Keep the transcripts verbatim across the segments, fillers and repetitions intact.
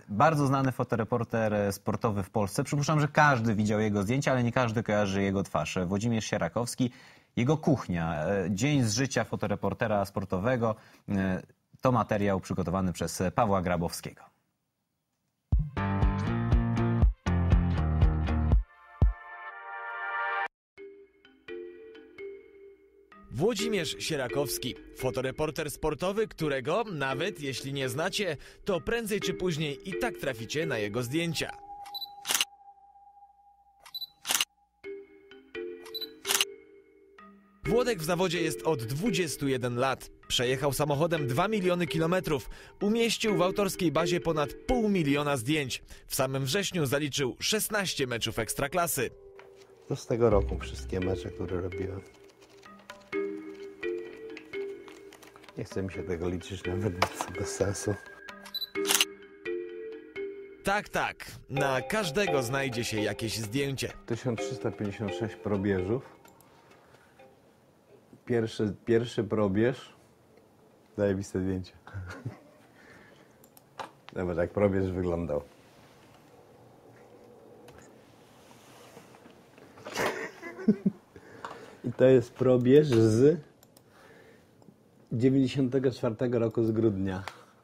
Bardzo znany fotoreporter sportowy w Polsce. Przypuszczam, że każdy widział jego zdjęcia, ale nie każdy kojarzy jego twarz. Włodzimierz Sierakowski, jego kuchnia, dzień z życia fotoreportera sportowego. To materiał przygotowany przez Pawła Grabowskiego. Włodzimierz Sierakowski, fotoreporter sportowy, którego, nawet jeśli nie znacie, to prędzej czy później i tak traficie na jego zdjęcia. Włodek w zawodzie jest od dwudziestu jeden lat. Przejechał samochodem dwa miliony kilometrów. Umieścił w autorskiej bazie ponad pół miliona zdjęć. W samym wrześniu zaliczył szesnaście meczów ekstraklasy. To z tego roku wszystkie mecze, które robiłem. Nie chce mi się tego liczyć, nawet bez sensu. Tak, tak. Na każdego znajdzie się jakieś zdjęcie. tysiąc trzysta pięćdziesiąt sześć probierzów. Pierwszy, pierwszy probierz. Zajebiste zdjęcie. Zobacz, jak probierz wyglądał. I to jest probierz z dziewięćdziesiątego czwartego roku z grudnia.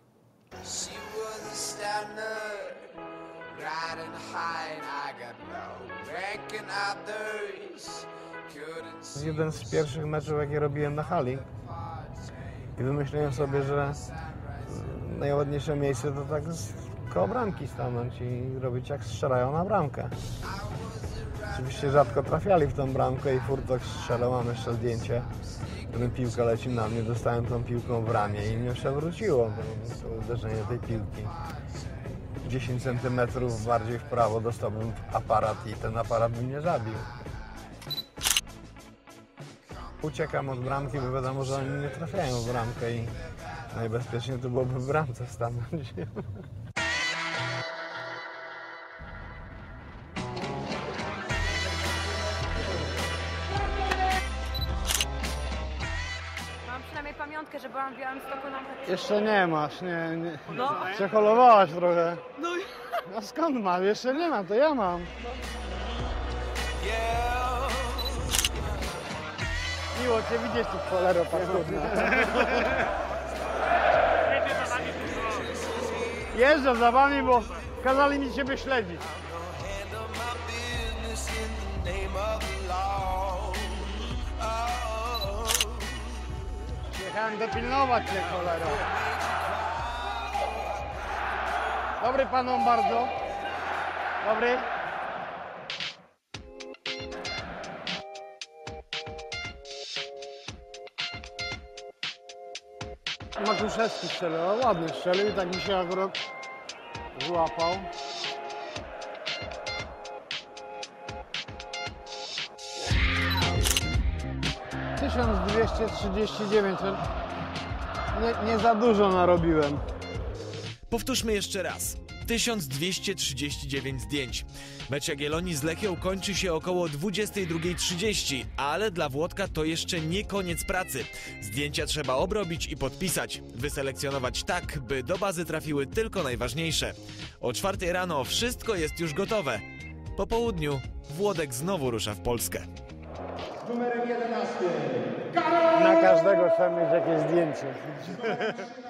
Jeden z pierwszych meczów, jakie robiłem na hali. I wymyśliłem sobie, że najładniejsze miejsce to tak koło bramki stanąć i robić jak strzelają na bramkę. Oczywiście rzadko trafiali w tą bramkę i Furtok strzelał, mam jeszcze zdjęcie. Potem piłka leci na mnie, dostałem tą piłką w ramię i mnie przewróciło to, to uderzenie tej piłki. dziesięć centymetrów bardziej w prawo dostałbym aparat i ten aparat by mnie zabił. Uciekam od bramki, bo wiadomo, że oni nie trafiają w bramkę i najbezpieczniej to byłoby w bramce stanąć. Mam przynajmniej pamiątkę, że byłam w Białymstoku na meczu. Jeszcze nie masz, nie, nie. No. Przeholowałaś trochę. No. A skąd mam? Jeszcze nie mam, to ja mam. Miło cię widzieć, tu cholero paskudna. Jeżdżę za wami, bo kazali mi ciebie śledzić. Jechałem dopilnować cię, cholero. Dobry panom bardzo. Dobry. Matuszewski strzelił, ładnie strzelił i tak mi się akurat złapał. tysiąc dwieście trzydzieści dziewięć, nie, nie za dużo narobiłem. Powtórzmy jeszcze raz. tysiąc dwieście trzydzieści dziewięć zdjęć. Mecz Jagiellonii z Lechią kończy się około dwudziestej drugiej trzydzieści, ale dla Włodka to jeszcze nie koniec pracy. Zdjęcia trzeba obrobić i podpisać, wyselekcjonować tak, by do bazy trafiły tylko najważniejsze. O czwartej rano wszystko jest już gotowe. Po południu Włodek znowu rusza w Polskę. Na każdego trzeba mieć jakieś zdjęcie.